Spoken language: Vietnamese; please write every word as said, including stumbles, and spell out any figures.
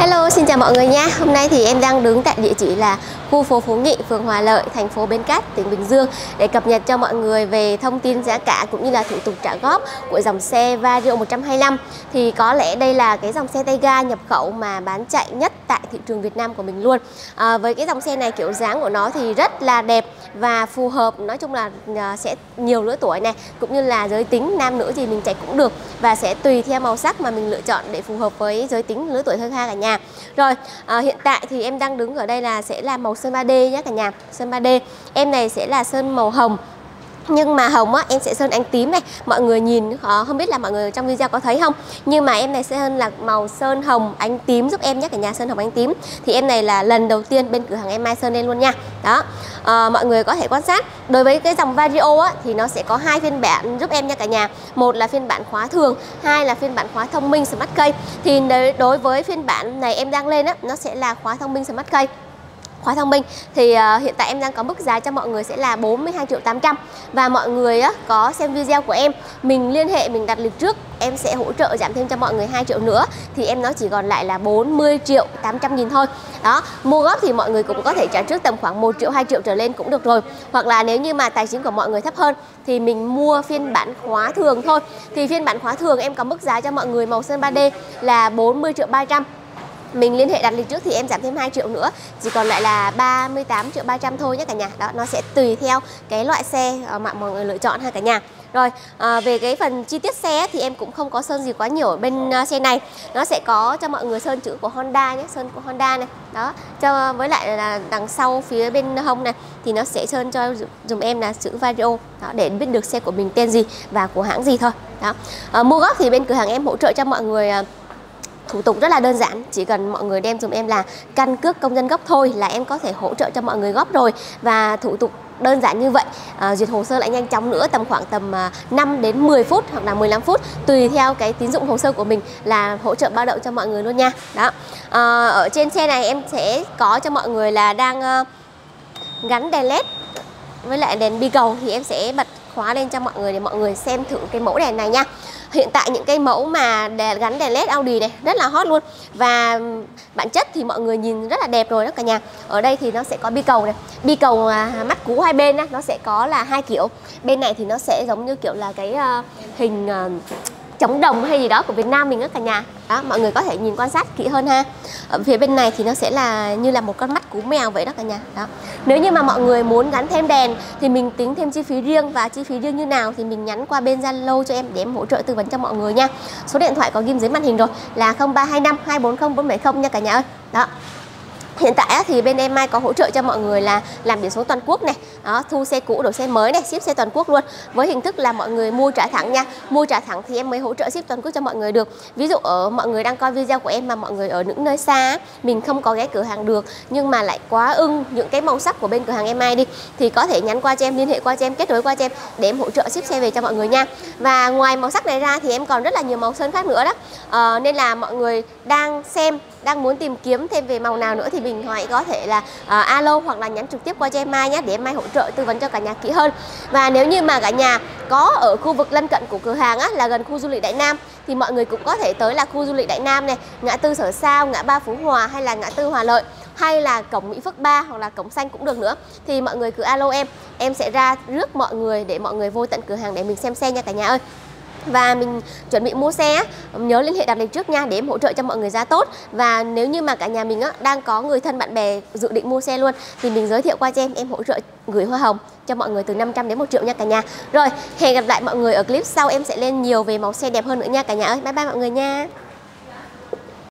Hello, xin chào mọi người nha. Hôm nay thì em đang đứng tại địa chỉ là khu phố Phú Nghị, phường Hòa Lợi, thành phố Bến Cát, tỉnh Bình Dương để cập nhật cho mọi người về thông tin giá cả cũng như là thủ tục trả góp của dòng xe Vario một trăm hai mươi lăm. Thì có lẽ đây là cái dòng xe tay ga nhập khẩu mà bán chạy nhất tại thị trường Việt Nam của mình luôn. À, với cái dòng xe này, kiểu dáng của nó thì rất là đẹp và phù hợp, nói chung là sẽ nhiều lứa tuổi này, cũng như là giới tính nam nữ gì mình chạy cũng được, và sẽ tùy theo màu sắc mà mình lựa chọn để phù hợp với giới tính lứa tuổi hơn ha cả nhà. Rồi, à, hiện tại thì em đang đứng ở đây là sẽ là màu sơn ba D nhé cả nhà. Sơn ba D. Em này sẽ là sơn màu hồng. Nhưng mà hồng á, em sẽ sơn ánh tím này. Mọi người nhìn, không biết là mọi người trong video có thấy không, nhưng mà em này sẽ hơn là màu sơn hồng ánh tím giúp em nhé cả nhà. Sơn hồng ánh tím thì em này là lần đầu tiên bên cửa hàng em mai sơn lên luôn nha. Đó, à, mọi người có thể quan sát. Đối với cái dòng Vario á, thì nó sẽ có hai phiên bản giúp em nha cả nhà. Một là phiên bản khóa thường, hai là phiên bản khóa thông minh Smart Key. Thì đối với phiên bản này em đang lên á, nó sẽ là khóa thông minh Smart Key. Khóa thông minh thì uh, hiện tại em đang có mức giá cho mọi người sẽ là bốn mươi hai triệu tám trăm. Và mọi người á, có xem video của em, mình liên hệ, mình đặt lịch trước, em sẽ hỗ trợ giảm thêm cho mọi người hai triệu nữa. Thì em nó chỉ còn lại là bốn mươi triệu tám trăm nghìn thôi. Đó, mua góp thì mọi người cũng có thể trả trước tầm khoảng một triệu, hai triệu trở lên cũng được rồi. Hoặc là nếu như mà tài chính của mọi người thấp hơn thì mình mua phiên bản khóa thường thôi. Thì phiên bản khóa thường em có mức giá cho mọi người màu sơn ba D là bốn mươi triệu ba trăm. Mình liên hệ đặt lịch trước thì em giảm thêm hai triệu nữa, chỉ còn lại là ba mươi tám triệu ba trăm thôi nhé cả nhà. Đó, nó sẽ tùy theo cái loại xe mà mọi người lựa chọn ha cả nhà. Rồi, à, về cái phần chi tiết xe thì em cũng không có sơn gì quá nhiều ở bên uh, xe này. Nó sẽ có cho mọi người sơn chữ của Honda nhé, sơn của Honda này. Đó, cho với lại là đằng sau phía bên hông này thì nó sẽ sơn cho dùm em là chữ Vario. Đó, để biết được xe của mình tên gì và của hãng gì thôi. Đó, à, mua góp thì bên cửa hàng em hỗ trợ cho mọi người uh, thủ tục rất là đơn giản, chỉ cần mọi người đem dùm em là căn cước công dân gốc thôi là em có thể hỗ trợ cho mọi người góp rồi. Và thủ tục đơn giản như vậy, à, duyệt hồ sơ lại nhanh chóng nữa, tầm khoảng tầm à, năm đến mười phút hoặc là mười lăm phút tùy theo cái tín dụng hồ sơ của mình là hỗ trợ bao đậu cho mọi người luôn nha. Đó, à, ở trên xe này em sẽ có cho mọi người là đang à, gắn đèn led với lại đèn bi cầu, thì em sẽ bật khóa lên cho mọi người để mọi người xem thử cái mẫu đèn này nha. Hiện tại những cái mẫu mà đèn, gắn đèn led Audi này rất là hot luôn. Và bản chất thì mọi người nhìn rất là đẹp rồi đó cả nhà. Ở đây thì nó sẽ có bi cầu này. Bi cầu à, mắt cú hai bên á, nó sẽ có là hai kiểu. Bên này thì nó sẽ giống như kiểu là cái uh, hình uh, trống đồng hay gì đó của Việt Nam mình đó cả nhà. Đó, mọi người có thể nhìn quan sát kỹ hơn ha. Ở phía bên này thì nó sẽ là như là một con mắt cú mèo vậy đó cả nhà. Đó. Nếu như mà mọi người muốn gắn thêm đèn thì mình tính thêm chi phí riêng, và chi phí riêng như nào thì mình nhắn qua bên Zalo cho em để em hỗ trợ tư vấn cho mọi người nha. Số điện thoại có ghim dưới màn hình rồi là không ba hai năm hai bốn không bốn bảy không nha cả nhà ơi. Đó. Hiện tại thì bên em Mai có hỗ trợ cho mọi người là làm biển số toàn quốc này, đó, thu xe cũ đổi xe mới này, ship xe toàn quốc luôn, với hình thức là mọi người mua trả thẳng nha. Mua trả thẳng thì em mới hỗ trợ ship toàn quốc cho mọi người được. Ví dụ ở mọi người đang coi video của em mà mọi người ở những nơi xa, mình không có ghé cửa hàng được nhưng mà lại quá ưng những cái màu sắc của bên cửa hàng em Mai đi, thì có thể nhắn qua cho em, liên hệ qua cho em, kết nối qua cho em để em hỗ trợ ship xe về cho mọi người nha. Và ngoài màu sắc này ra thì em còn rất là nhiều màu sơn khác nữa đó, à, nên là mọi người đang xem, đang muốn tìm kiếm thêm về màu nào nữa thì mình hãy có thể là uh, alo hoặc là nhắn trực tiếp qua cho em Mai nhé, để em Mai hỗ trợ tư vấn cho cả nhà kỹ hơn. Và nếu như mà cả nhà có ở khu vực lân cận của cửa hàng á, là gần khu du lịch Đại Nam, thì mọi người cũng có thể tới là khu du lịch Đại Nam này, ngã tư Sở Sao, ngã ba Phú Hòa, hay là ngã tư Hòa Lợi, hay là cổng Mỹ Phước ba hoặc là cổng xanh cũng được nữa. Thì mọi người cứ alo em, em sẽ ra rước mọi người để mọi người vô tận cửa hàng để mình xem xe nha cả nhà ơi. Và mình chuẩn bị mua xe, nhớ liên hệ đặt lịch trước nha để em hỗ trợ cho mọi người giá tốt. Và nếu như mà cả nhà mình á, đang có người thân bạn bè dự định mua xe luôn thì mình giới thiệu qua cho em, em hỗ trợ gửi hoa hồng cho mọi người từ năm trăm đến một triệu nha cả nhà. Rồi, hẹn gặp lại mọi người ở clip sau, em sẽ lên nhiều về màu xe đẹp hơn nữa nha cả nhà ơi. Bye bye mọi người nha.